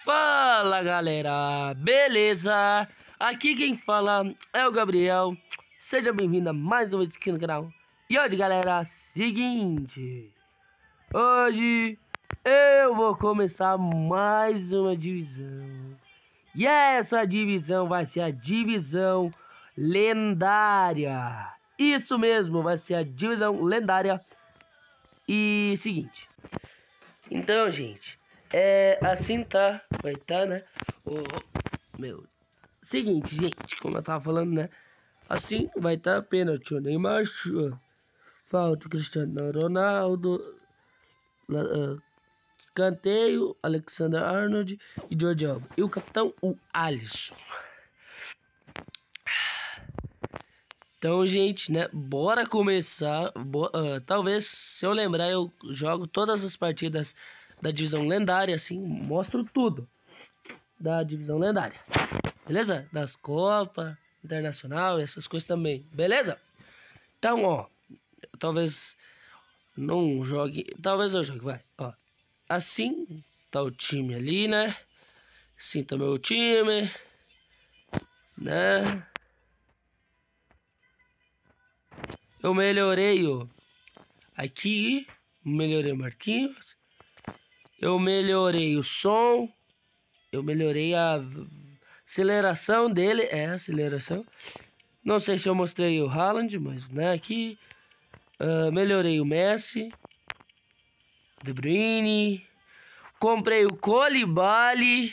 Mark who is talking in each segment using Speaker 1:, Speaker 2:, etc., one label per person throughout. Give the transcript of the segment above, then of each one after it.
Speaker 1: Fala galera, beleza? Aqui quem fala é o Gabriel. Seja bem-vindo a mais um vídeo aqui no canal. E hoje galera, seguinte, hoje eu vou começar mais uma divisão. E essa divisão vai ser a divisão lendária. Isso mesmo, vai ser a divisão lendária. E seguinte, então gente, assim tá, vai tá, né? Seguinte, gente, como eu tava falando, né? Assim vai tá pênalti, o Neymar, falta Cristiano Ronaldo, escanteio, Alexander Arnold e Jordi Alba. E o capitão, o Alisson. Então, gente, né? Bora começar. Talvez, se eu lembrar, eu jogo todas as partidas da divisão lendária, assim, mostro tudo da divisão lendária, beleza? Das Copas Internacional e essas coisas também, beleza? Então, ó, talvez não jogue, talvez eu jogue, vai, ó. Assim tá o time ali, né? Assim tá meu time, né? Eu melhorei, ó. Aqui, melhorei o Marquinhos. Eu melhorei o som. Eu melhorei a aceleração dele. Aceleração. Não sei se eu mostrei o Haaland, mas né, aqui. Melhorei o Messi. De Bruyne. Comprei o Koulibaly,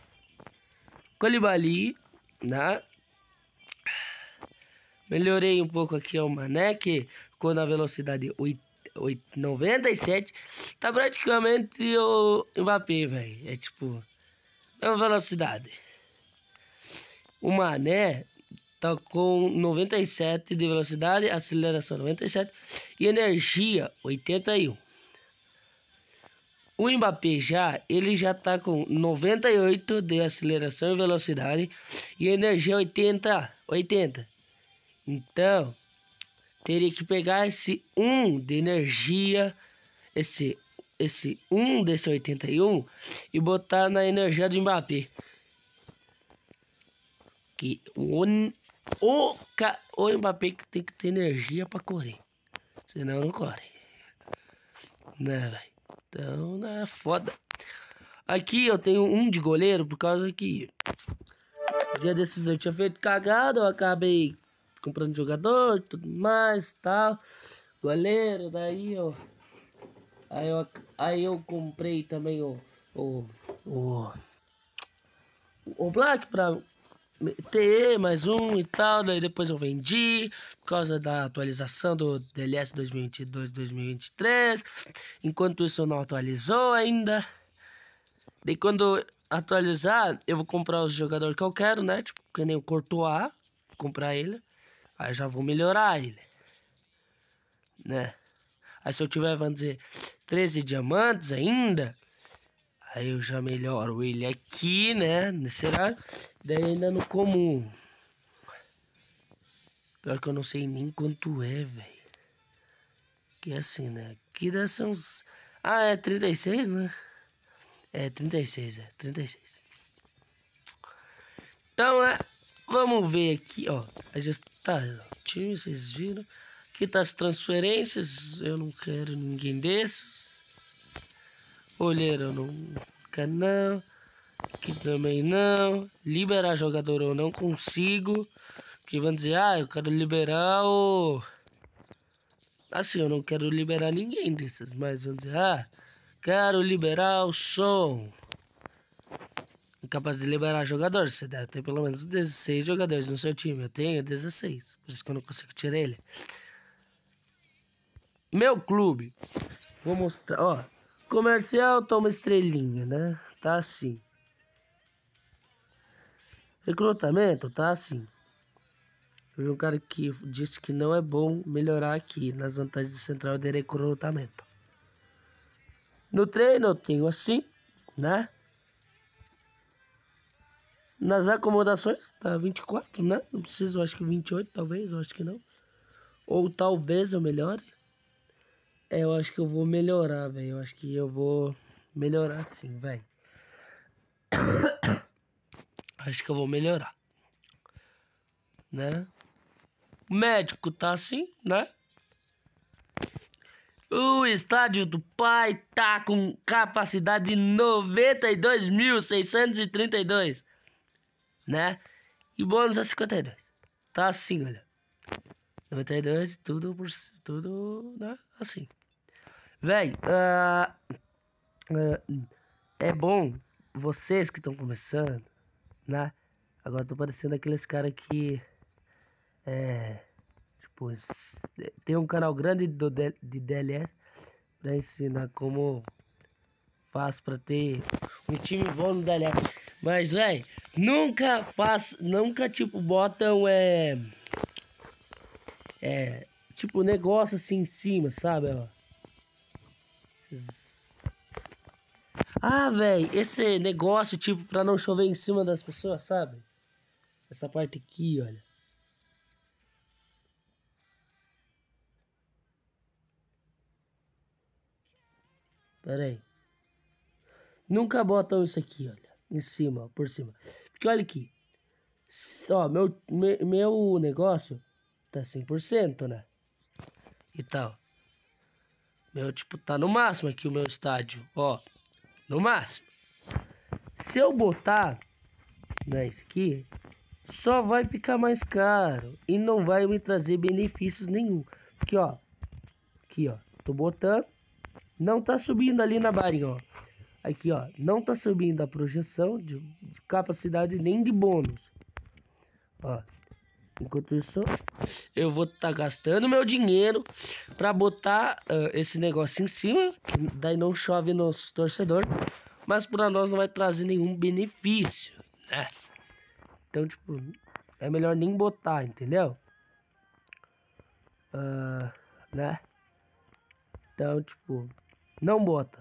Speaker 1: né? Melhorei um pouco aqui o Mané, que ficou na velocidade 97. Tá praticamente o Mbappé, velho. É tipo, é uma velocidade. O Mané tá com 97 de velocidade, aceleração 97 e energia 81. O Mbappé ele já tá com 98 de aceleração e velocidade e energia 80. Então, teria que pegar esse 1 de energia, esse 1 desse 81 e botar na energia do Mbappé. Que o Mbappé que tem que ter energia para correr. Senão não corre. Né, velho? Então, não é foda. Aqui eu tenho um de goleiro por causa que dia desses eu tinha feito cagada, eu acabei comprando jogador, tudo mais, tal, goleiro, daí ó, aí eu comprei também o Black pra ter mais um e tal, daí depois eu vendi por causa da atualização do DLS 2022-2023, enquanto isso não atualizou ainda. Daí quando atualizar, eu vou comprar os jogadores que eu quero, né, tipo, que nem o Courtois, comprar ele. Aí eu já vou melhorar ele, né? Aí se eu tiver, vamos dizer, 13 diamantes ainda, aí eu já melhoro ele aqui, né? Nesse horário. Daí ainda no comum. Pior que eu não sei nem quanto é, velho. Que é assim, né? Aqui deve ser uns... Ah, é 36, né? É 36. Então, né? Vamos ver aqui, ó. Ajustar o time, vocês viram. Aqui tá as transferências. Eu não quero ninguém desses. Olheiro eu não quero não. Aqui também não. Liberar jogador eu não consigo. Que vão dizer, eu quero liberar o... Assim, eu não quero liberar ninguém desses. Mas vão dizer, quero liberar o som. Capaz de liberar jogadores. Você deve ter pelo menos 16 jogadores no seu time. Eu tenho 16. Por isso que eu não consigo tirar ele. Meu clube. Vou mostrar, ó. Comercial toma estrelinha, né? Tá assim. Recrutamento tá assim. Eu vi um cara que disse que não é bom melhorar aqui nas vantagens de central de recrutamento. No treino eu tenho assim, né? Nas acomodações, tá 24, né? Não preciso, acho que 28, talvez, eu acho que não. Ou talvez eu melhore. Eu acho que eu vou melhorar, velho. Eu acho que eu vou melhorar sim, velho. Acho que eu vou melhorar, né? O médico tá assim, né? O estádio do pai tá com capacidade de 92.632, né? E bônus é 52. Tá assim, olha. 92, tudo, né? Assim. Véi, é bom vocês que estão começando, né? Agora tô parecendo aqueles caras que tipo, tem um canal grande de DLS pra ensinar como faz pra ter um time bom no DLS. Mas, véi, nunca, tipo, botam, tipo, negócio assim em cima, sabe, ó. Ah, velho, esse negócio, tipo, pra não chover em cima das pessoas, sabe? Essa parte aqui, olha. Pera aí. Nunca botam isso aqui, olha. Em cima, ó, por cima. Porque olha aqui. Ó, meu negócio tá 100%, né? E tal. Meu, tipo, tá no máximo aqui o meu estádio, ó. No máximo. Se eu botar, né, isso aqui, só vai ficar mais caro e não vai me trazer benefícios nenhum. Porque, ó, aqui, ó, tô botando, não tá subindo ali na barinha, ó. Aqui, ó, não tá subindo a projeção de capacidade nem de bônus. Ó, enquanto isso, eu vou estar gastando meu dinheiro pra botar esse negócio em cima, que daí não chove nos torcedores, mas pra nós não vai trazer nenhum benefício, né? Então, tipo, é melhor nem botar, entendeu? Né? Então, tipo, não bota.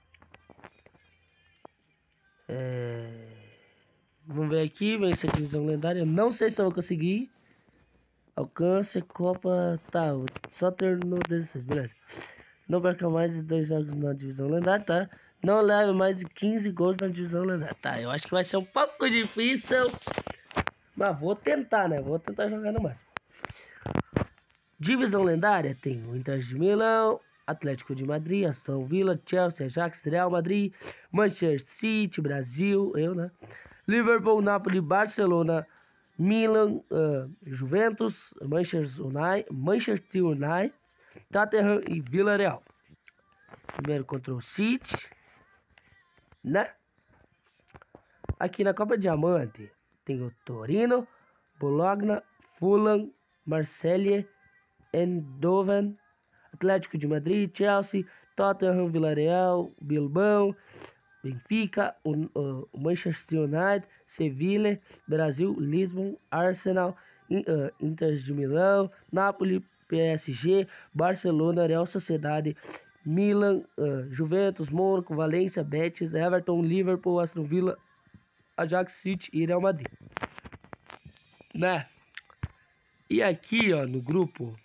Speaker 1: Vamos ver aqui, vencer a divisão lendária. Eu não sei se eu vou conseguir. Alcance, Copa, tá, só terminou 16, beleza. Não perca mais de 2 jogos na divisão lendária, tá? Não leve mais de 15 gols na divisão lendária, tá? Eu acho que vai ser um pouco difícil, mas vou tentar, né? Vou tentar jogar no máximo. Divisão lendária tem o Inter de Milão, Atlético de Madrid, Aston Villa, Chelsea, Ajax, Real Madrid, Manchester City, Brasil, eu, né? Liverpool, Napoli, Barcelona, Milan, Juventus, Manchester United, Tottenham e Villarreal. Primeiro contra o City, né? Aqui na Copa Diamante tem o Torino, Bologna, Fulham, Marseille, Eindhoven, Atlético de Madrid, Chelsea, Tottenham, Villarreal, Bilbao, Benfica, o Manchester United, Sevilla, Brasil, Lisbon, Arsenal, Inter de Milão, Napoli, PSG, Barcelona, Real Sociedade, Milan, Juventus, Mônaco, Valência, Betis, Everton, Liverpool, Aston Villa, Ajax, City e Real Madrid. Né? E aqui, ó, no grupo,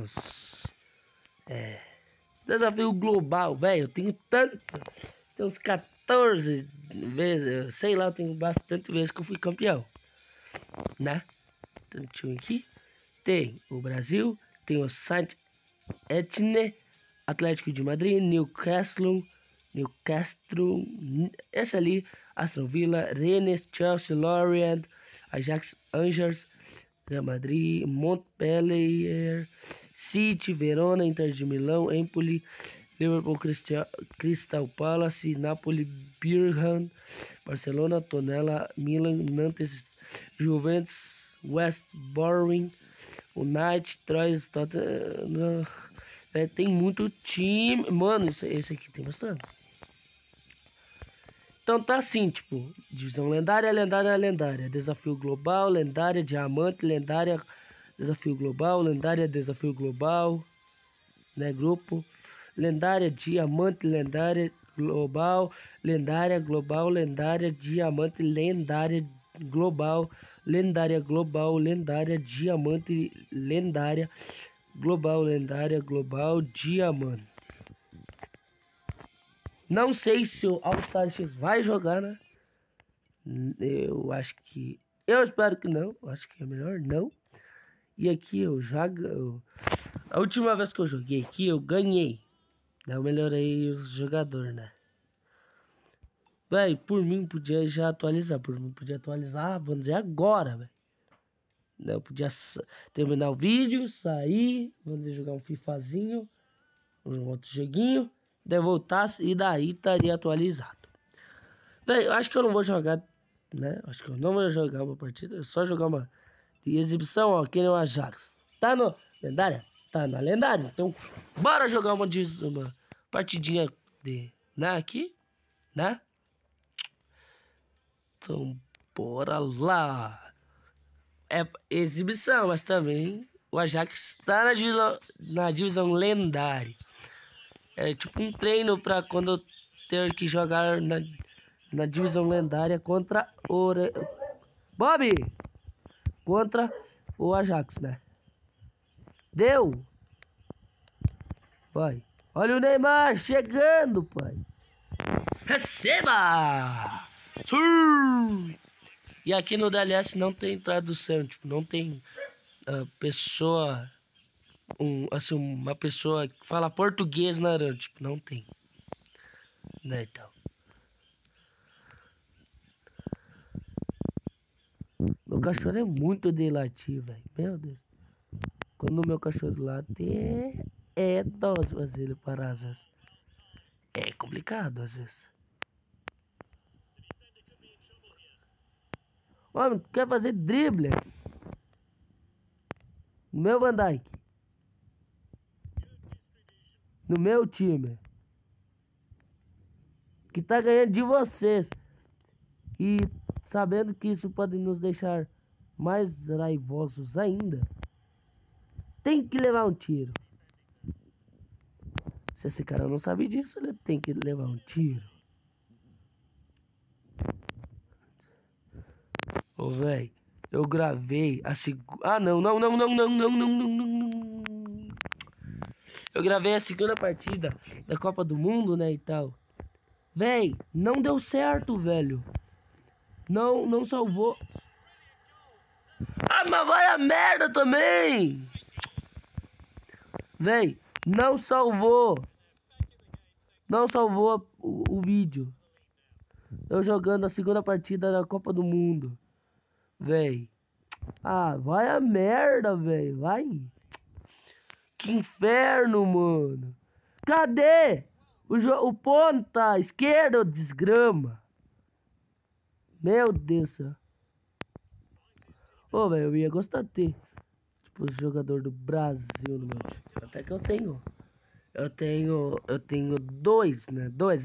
Speaker 1: desafio global, velho, eu tenho tanto, tem uns 14 vezes, sei lá, eu tenho bastante vezes que eu fui campeão, né? Então, aqui tem o Brasil, tem o Saint-Étienne, Atlético de Madrid, Newcastle, esse ali, Aston Villa, Rennes, Chelsea, Lorient, Ajax, Angers, Real Madrid, Montpellier, City, Verona, Inter de Milão, Empoli, Liverpool, Crystal Palace, Napoli, Birmingham, Barcelona, Tonella, Milan, Nantes, Juventus, West Brom, United, Troyes, Tottenham. Tem muito time. Mano, esse aqui tem bastante. Então tá assim, tipo, divisão lendária, lendária, lendária, desafio global, lendária, diamante, lendária, desafio global, lendária, desafio global, né, grupo, lendária, diamante, lendária, global, lendária, global, lendária, diamante, lendária, global, lendária, diamante, lendária, global, diamante. Não sei se o All Star X vai jogar, né? Eu acho que... Eu espero que não. Eu acho que é melhor não. E aqui eu já... A última vez que eu joguei aqui, eu ganhei. Daí eu melhorei os jogadores, né? Véi, por mim podia já atualizar. Por mim podia atualizar, vamos dizer, agora, velho. Eu podia terminar o vídeo, sair, vamos dizer, jogar um FIFAzinho, um outro joguinho, daí voltasse e daí estaria atualizado. Véi, eu acho que eu não vou jogar, né? Acho que eu não vou jogar uma partida, só jogar uma de exibição, ó, que nem o Ajax. Tá no lendária? Tá na lendária. Então, bora jogar uma partidinha de, né, aqui, né? Então, bora lá. É exibição, mas também o Ajax está na divisão lendária. É tipo um treino para quando eu ter que jogar na divisão lendária contra o... Bob! Contra o Ajax, né? Deu! Pai. Olha o Neymar chegando, pai. Receba! Sim! E aqui no DLS não tem tradução, tipo, não tem pessoa, assim, uma pessoa que fala português na run, tipo, não tem. Né, então. Meu cachorro é muito de latir, velho. Meu Deus. Quando o meu cachorro late, é dose fazer ele parar às vezes. É complicado às vezes. Homem, quer fazer drible? No meu Van Dijk. No meu time. Que tá ganhando de vocês. E sabendo que isso pode nos deixar mais raivosos ainda. Tem que levar um tiro. Se esse cara não sabe disso, ele tem que levar um tiro. Ô, velho, eu gravei a segunda... Ah, não. Eu gravei a segunda partida da Copa do Mundo, né, e tal. Véi, não deu certo, velho. Não salvou. Ah, mas vai a merda também. Véi, não salvou. Não salvou o vídeo. Eu jogando a segunda partida da Copa do Mundo. Véi. Ah, vai a merda, velho. Vai. Que inferno, mano. Cadê? O ponta esquerdo, desgrama. Meu Deus do céu. Ô, velho, eu ia gostar de ter, tipo, jogador do Brasil no meu time. Até que eu tenho. Eu tenho dois, né? Dois.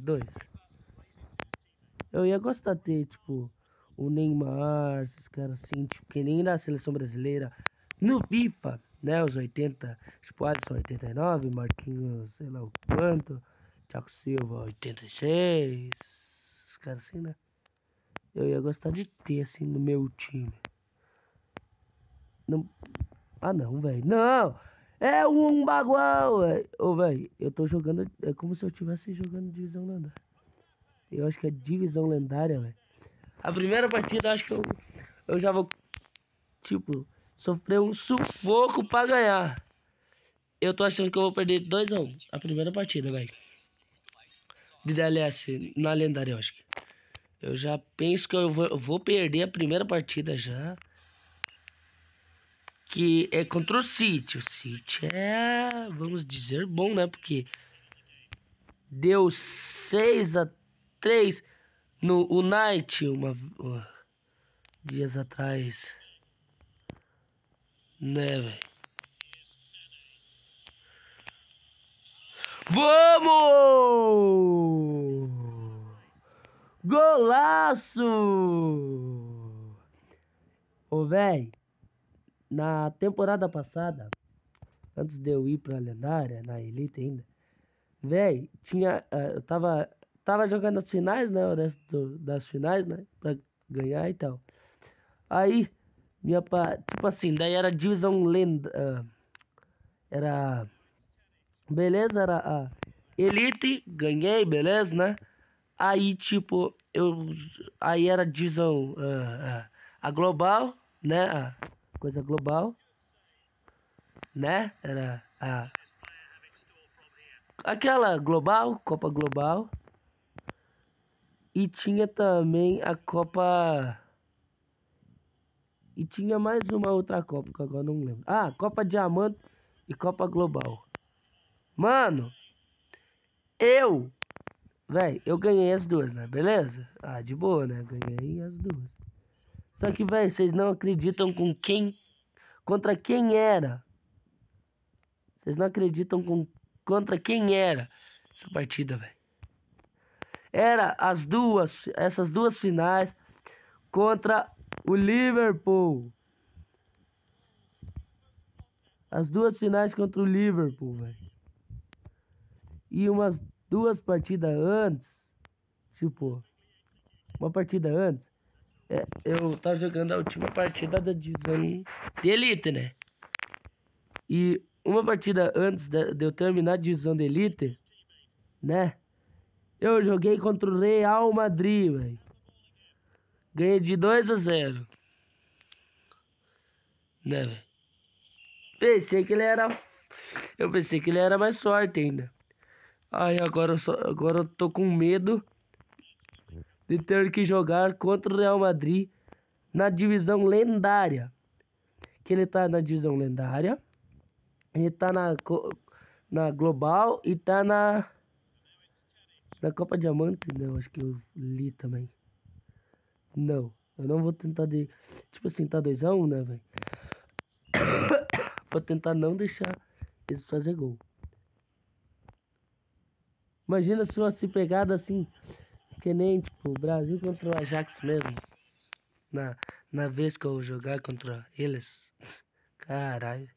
Speaker 1: Eu ia gostar de ter, tipo, o Neymar, esses caras assim, tipo, que nem na seleção brasileira. No FIFA, né? Os 80, tipo, Alisson 89, Marquinhos, sei lá o quanto, Thiago Silva 86, esses caras assim, né? Eu ia gostar de ter, assim, no meu time. Não... Ah, não, velho. Não! É um bagual, velho. Ô, velho, eu tô jogando... É como se eu estivesse jogando divisão lendária. Eu acho que é divisão lendária, velho. A primeira partida, acho que eu já vou, tipo, sofrer um sufoco pra ganhar. Eu tô achando que eu vou perder 2-1 a primeira partida, velho. De DLS na lendária, eu acho que. Eu já penso que eu vou perder a primeira partida já. Que é contra o City. O City é, vamos dizer, bom, né? Porque deu 6-3 no United dias atrás. Né, velho? Vamos! Golaço! Ô, velho, na temporada passada, antes de eu ir pra lendária, na Elite ainda, velho, eu tava jogando as finais, né, o resto das finais, né, pra ganhar e tal. Aí, tipo assim, daí era divisão era, beleza, era a Elite, ganhei, beleza, né, Aí, tipo, aí era divisão a global, né? A coisa global, né? Era aquela global, Copa Global. E tinha também a Copa. E tinha mais uma outra Copa, que agora não lembro. Ah, Copa Diamante e Copa Global. Mano, eu ganhei as duas, né? Beleza? Ah, de boa, né? Ganhei as duas. Só que, velho, vocês não acreditam contra quem era. Vocês não acreditam contra quem era essa partida, velho. Era essas duas finais contra o Liverpool. As duas finais contra o Liverpool, velho. E umas duas partidas antes, tipo, uma partida antes, eu tava jogando a última partida da divisão de Elite, né? E uma partida antes de eu terminar a divisão de Elite, né? Eu joguei contra o Real Madrid, velho. Ganhei de 2-0. Né, velho? Eu pensei que ele era mais forte ainda. Aí agora eu tô com medo de ter que jogar contra o Real Madrid na divisão lendária. Que ele tá na divisão lendária. Ele tá na global e tá na Copa Diamante, né? Eu acho que eu li também. Não, eu não vou tentar tipo assim, tá 2-1, né, velho? Vou tentar não deixar eles fazer gol. Imagina se fosse pegada assim, que nem, tipo, o Brasil contra o Ajax mesmo. Na vez que eu jogar contra eles. Caralho.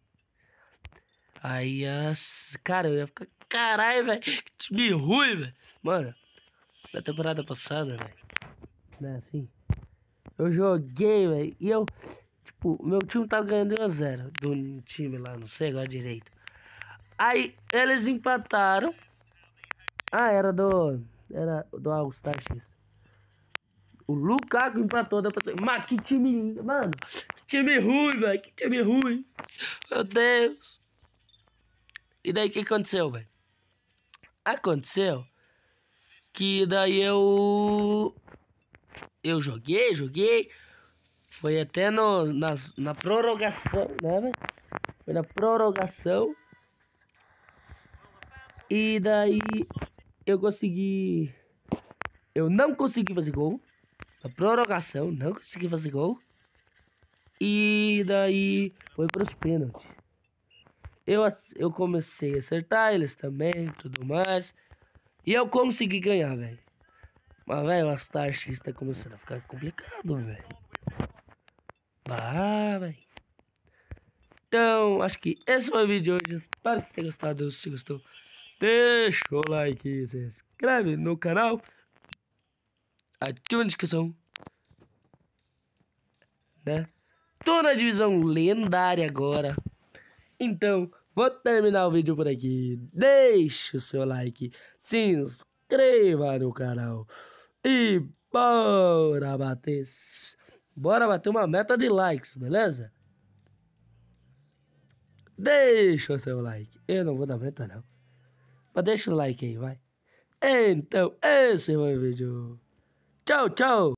Speaker 1: Aí, cara, eu ia ficar, caralho, velho, que time ruim, velho. Mano, na temporada passada, velho, né, assim, eu joguei, velho, e eu, tipo, meu time tava ganhando 1-0 do time lá, não sei agora direito. Aí, eles empataram. Era do All Star X. O Lukaku empatou, deu pra ser, mas que time, mano, que time ruim, velho, que time ruim. Meu Deus. E daí, o que aconteceu, velho? Aconteceu que daí eu joguei. Foi até na prorrogação, né, velho? Foi na prorrogação. E daí eu não consegui fazer gol. Na prorrogação, não consegui fazer gol. E daí foi pros pênaltis. Eu comecei a acertar eles também, tudo mais. E eu consegui ganhar, velho. Mas, velho, as taxas tá começando a ficar complicado, velho. Velho. Então, acho que esse foi o vídeo de hoje. Espero que tenha gostado. Se gostou, deixa o like, se inscreve no canal, ativa a descrição, né? Tô na divisão lendária agora. Então, vou terminar o vídeo por aqui. Deixa o seu like, se inscreva no canal e bora bater uma meta de likes, beleza? Deixa o seu like. Eu não vou dar meta não, mas deixa o like aí, vai. Então, esse foi o vídeo. Tchau, tchau.